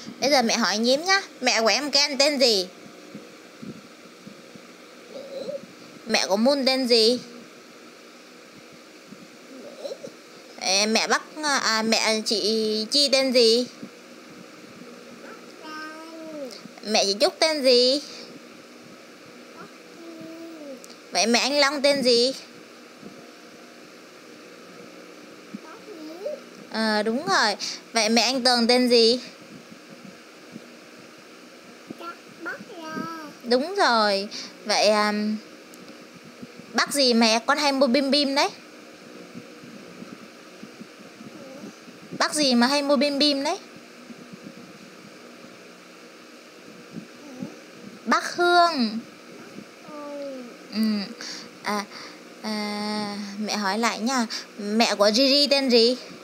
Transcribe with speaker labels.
Speaker 1: Bây giờ mẹ hỏi nhím nhá. Mẹ của em Ken tên gì? Mẹ của Moon tên gì? Mẹ chị Chi tên gì? Mẹ chị Trúc tên gì? Vậy mẹ anh Long tên gì? Đúng rồi. Vậy mẹ anh Tường tên gì? Đúng rồi. Vậy bác gì mẹ con hay mua bim bim đấy? Bác gì mà hay mua bim bim đấy? Bác Hương. Mẹ hỏi lại nha. Mẹ của Gigi tên gì?